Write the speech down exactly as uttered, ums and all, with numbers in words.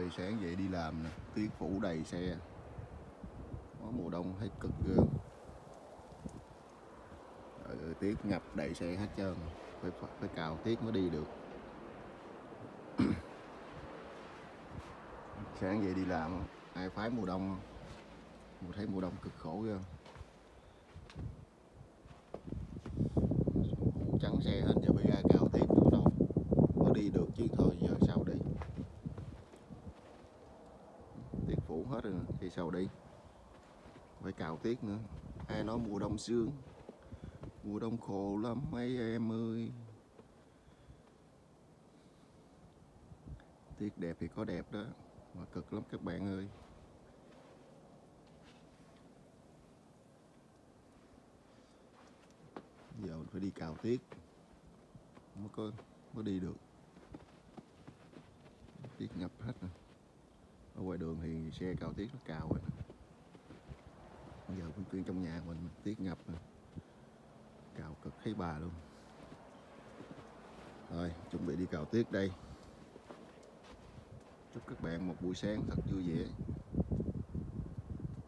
ơi, sáng dậy đi làm nè, tuyết phủ đầy xe. Có mùa đông thấy cực ghê. Trời ơi, tuyết ngập đầy xe hết trơn, phải phải cào tuyết mới đi được. Sáng dậy đi làm ai phái mùa đông không? Mùa thấy mùa đông cực khổ ghê. Phủ trắng xe hết, giờ phải ra cào tuyết nữa đâu mới đi được chứ, thôi giờ sao đi. Tuyết phủ hết rồi thì sao đi, phải cào tuyết nữa. Ai nói mùa đông sương, mùa đông khổ lắm mấy em ơi. Tuyết đẹp thì có đẹp đó, mà cực lắm các bạn ơi. Giờ mình phải đi cào tuyết mới có mới đi được. Tuyết ngập hết rồi. Ở ngoài đường thì xe cào tuyết nó cào rồi. Giờ cũng chuyên trong nhà mình tuyết ngập rồi. Cào cực thấy bà luôn. Rồi chuẩn bị đi cào tuyết đây. Chúc các bạn một buổi sáng thật vui vẻ.